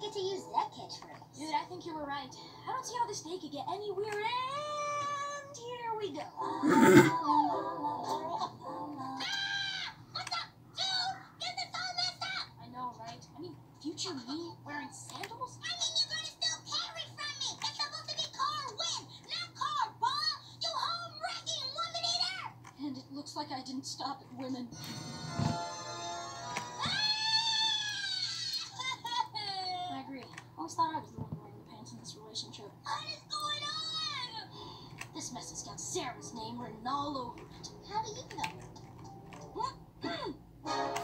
get to use that catchphrase. Dude, I think you were right. I don't see how this day could get any weirder. And here we go. What's up, dude? Get this all messed up. I know, right? I mean, future me wearing sandals? I mean, you're gonna steal Carrie from me. It's supposed to be car win, not car ball. You home wrecking woman-eater. And it looks like I didn't stop at women. I agree. I always thought I was the one wearing the pants in this relationship. What is going on? This mess has got Sarah's name written all over it. How do you know?